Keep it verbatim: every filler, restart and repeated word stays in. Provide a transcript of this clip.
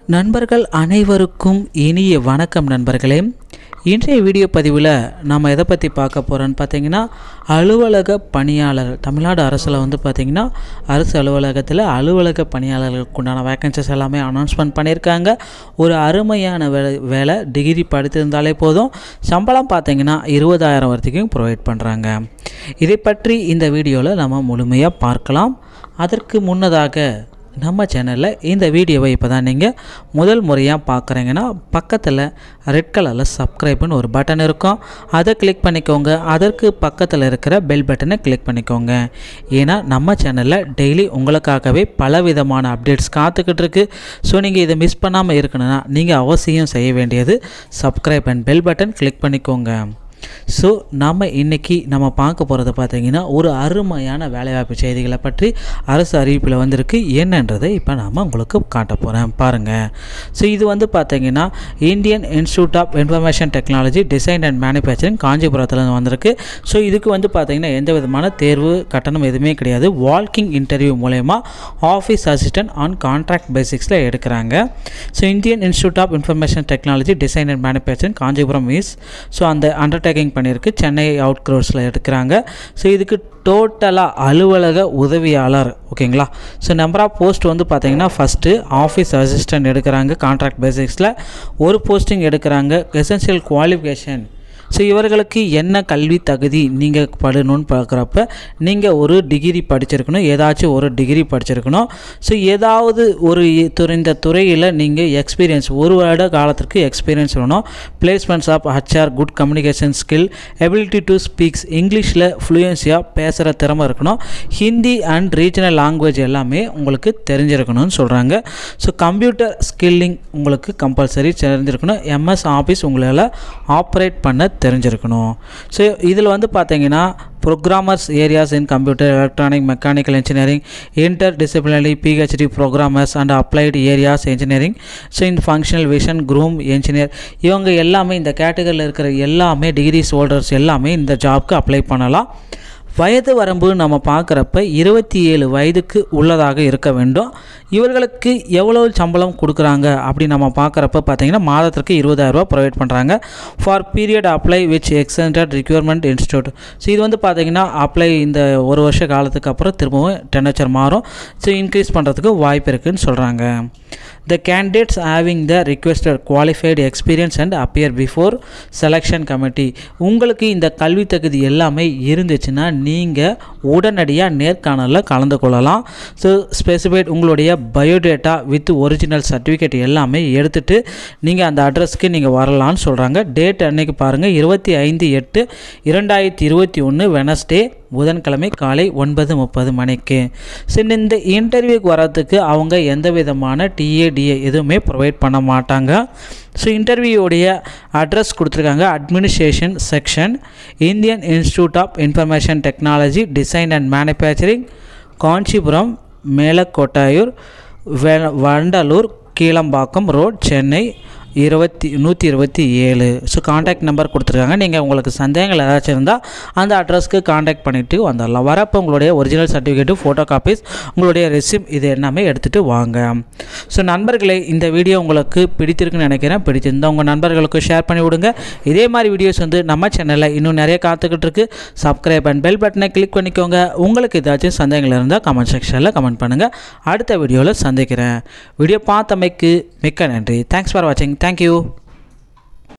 நண்பர்கள் அனைவருக்கும் இனிய வணக்கம் நண்பர்களே. இன்றைய வீடியோ பதிவில் நம்ம எதை பற்றி பார்க்க போகிறோன்னு பார்த்தீங்கன்னா, அலுவலக பணியாளர் தமிழ்நாடு அரசில் வந்து பார்த்திங்கன்னா அரசு அலுவலகத்தில் அலுவலக பணியாளர்களுக்கு உண்டான வேக்கன்சிஸ் எல்லாமே அனௌன்ஸ்மெண்ட் பண்ணியிருக்காங்க. ஒரு அருமையான வேலை வேலை டிகிரி படித்திருந்தாலே போதும், சம்பளம் பார்த்திங்கன்னா இருபதாயிரம் வரைக்கும் ப்ரொவைட் பண்ணுறாங்க. இதை பற்றி இந்த வீடியோவில் நம்ம முழுமையாக பார்க்கலாம். அதற்கு முன்னதாக நம்ம சேனலில் இந்த வீடியோவை இப்போ தான் நீங்கள் முதல் முறையாக பார்க்குறீங்கன்னா, பக்கத்தில் ரெட் கலரில் சப்ஸ்கிரைப்னு ஒரு பட்டன் இருக்கும், அதை கிளிக் பண்ணிக்கோங்க. அதற்கு பக்கத்தில் இருக்கிற பெல் பட்டனை கிளிக் பண்ணிக்கோங்க. ஏன்னா நம்ம சேனலில் டெய்லி உங்களுக்காகவே பல விதமான அப்டேட்ஸ் காத்துக்கிட்டு இருக்கு. ஸோ நீங்கள் இதை மிஸ் பண்ணாமல் இருக்கணும்னா நீங்கள் அவசியம் செய்ய வேண்டியது subscribe and bell button click பண்ணிக்கோங்க. ஸோ நாம் இன்றைக்கி நம்ம பார்க்க போகிறது பார்த்திங்கன்னா, ஒரு அருமையான வேலைவாய்ப்பு செய்திகளை பற்றி அரசு அறிவிப்பில் வந்திருக்கு. என்னன்றதை இப்போ நாம் உங்களுக்கு காட்ட போகிறேன் பாருங்கள். ஸோ இது வந்து பார்த்திங்கன்னா Indian Institute of Information Technology Design and Manufacturing காஞ்சிபுரத்தில் வந்திருக்கு. ஸோ இதுக்கு வந்து பார்த்திங்கன்னா எந்த விதமான தேர்வு கட்டணம் எதுவுமே கிடையாது. வால்கிங் இன்டர்வியூ மூலயமா ஆஃபீஸ் அசிஸ்டன்ட் ஆன் கான்ட்ராக்ட் பேசிக்ஸில் எடுக்கிறாங்க. So Indian Institute of Information Technology Design and Manufacturing Kanchipuram is so அந்த அண்டர்டேக்கிங் பண்ணியிருக்கு. சென்னை அவுட் க்ரோர்ஸில் எடுக்கிறாங்க. ஸோ இதுக்கு டோட்டலாக அலுவலக உதவியாளர் ஓகேங்களா. ஸோ நம்பர் ஆஃப் போஸ்ட் வந்து பார்த்தீங்கன்னா, ஃபஸ்ட்டு ஆஃபீஸ் அசிஸ்டன்ட் எடுக்கிறாங்க கான்ட்ராக்ட் பேசிக்ஸில், ஒரு போஸ்டிங் எடுக்கிறாங்க. எசென்ஷியல் குவாலிஃபிகேஷன், ஸோ இவர்களுக்கு என்ன கல்வி தகுதி நீங்கள் படணும்னு பார்க்குறப்ப நீங்கள் ஒரு டிகிரி படிச்சிருக்கணும், ஏதாச்சும் ஒரு டிகிரி படிச்சிருக்கணும். ஸோ ஏதாவது ஒரு துறை இந்த துறையில் நீங்கள் எக்ஸ்பீரியன்ஸ் ஒரு வருட காலத்திற்கு எக்ஸ்பீரியன்ஸ் வேணும். Placements of HR, good communication skill, ability to speaks இங்கிலீஷில் ஃப்ளூயன்சியாக பேசுகிற திறமை இருக்கணும். ஹிந்தி அண்ட் ரீஜனல் லாங்குவேஜ் எல்லாமே உங்களுக்கு தெரிஞ்சிருக்கணும்னு சொல்கிறாங்க. ஸோ கம்ப்யூட்டர் ஸ்கில்லிங் உங்களுக்கு கம்பல்சரி தெரிஞ்சிருக்கணும். எம்எஸ் ஆஃபீஸ் உங்களால் ஆப்ரேட் பண்ண தெரிஞ்சிருக்கணும். ஸோ இதில் வந்து பார்த்தீங்கன்னா programmers areas in computer, electronic, mechanical engineering, interdisciplinary PhD programmers and applied areas engineering, so இந்த ஃபங்க்ஷனல் விஷன் குரூம் இன்ஜினியர், இவங்க எல்லாமே இந்த கேட்டகரியில் இருக்கிற எல்லாமே டிகிரிஸ் ஹோல்டர்ஸ் எல்லாமே இந்த ஜாப்க்கு அப்ளை பண்ணலாம். வயது வரம்பு நம்ம பார்க்குறப்ப இருபத்தி ஏழு வயதுக்கு உள்ளதாக இருக்க வேண்டும். இவர்களுக்கு எவ்வளோ சம்பளம் கொடுக்குறாங்க அப்படி நம்ம பார்க்குறப்ப பார்த்தீங்கன்னா, மாதத்திற்கு இருபதாயிரரூபா ப்ரொவைட் பண்ணுறாங்க. For period apply which extended requirement institute, so இது வந்து பார்த்திங்கன்னா அப்ளை இந்த ஒரு வருஷ காலத்துக்கு அப்புறம் திரும்பவும் டெம்பரேச்சர் மாறும். ஸோ இன்க்ரீஸ் பண்ணுறதுக்கு வாய்ப்பு இருக்குதுன்னு சொல்கிறாங்க. The candidates having the requested qualified experience and appear before selection committee, உங்களுக்கு இந்த கல்வி தகுதி எல்லாமே இருந்துச்சுன்னா நீங்கள் உடனடியாக நேர்காணலில் கலந்து கொள்ளலாம். ஸோ ஸ்பெசிஃபைட் உங்களுடைய பயோடேட்டா வித் ஒரிஜினல் சர்டிஃபிகேட் எல்லாமே எடுத்துகிட்டு நீங்கள் அந்த அட்ரஸ்க்கு நீங்கள் வரலான்னு சொல்கிறாங்க. டேட் அன்னைக்கு பாருங்கள், இருபத்தி ஐந்து எட்டு இரண்டாயிரத்தி இருபத்தி ஒன்று வெனஸ்டே புதன்கிழமை காலை ஒன்பது முப்பது மணிக்கு. சரி, இந்த இன்டர்வியூக்கு வர்றதுக்கு அவங்க எந்த விதமான டிஏடிஏ எதுவுமே ப்ரொவைட் பண்ண மாட்டாங்க. ஸோ இன்டர்வியூடைய அட்ரஸ் கொடுத்துருக்காங்க, administration section, Indian Institute of Information Technology Design and Manufacturing, Kanchipuram, Melakottaiyur, Vandalur, Keelambakkam road, Chennai இருபத்தி நூற்றி இருபத்தி ஏழு. ஸோ காண்டாக்ட் நம்பர் கொடுத்துருக்காங்க. நீங்கள் உங்களுக்கு சந்தேகங்கள் ஏதாச்சும் இருந்தால் அந்த அட்ரஸ்க்கு காண்டாக்ட் பண்ணிவிட்டு வந்துடலாம். வரப்போ உங்களுடைய ஒரிஜினல் சர்டிஃபிகேட்டு, ஃபோட்டோ காப்பீஸ், உங்களுடைய ரெஸ்யூம் இது எல்லாமே எடுத்துகிட்டு வாங்க. ஸோ நண்பர்களே, இந்த வீடியோ உங்களுக்கு பிடித்திருக்குன்னு நினைக்கிறேன். பிடிச்சிருந்தால் உங்கள் நண்பர்களுக்கு ஷேர் பண்ணி விடுங்க. இதே மாதிரி வீடியோஸ் வந்து நம்ம சேனலில் இன்னும் நிறைய காத்துக்கிட்டு இருக்குது. சப்ஸ்கிரைப் அண்ட் பெல் பட்டனை கிளிக் பண்ணிக்கோங்க. உங்களுக்கு ஏதாச்சும் சந்தேகங்கள் இருந்தால் கமெண்ட் செக்ஷனில் கமெண்ட் பண்ணுங்கள். அடுத்த வீடியோவில் சந்திக்கிறேன். வீடியோ பார்த்தமைக்கு மிக்க நன்றி. தேங்க்ஸ் ஃபார் வாட்சிங். Thank you.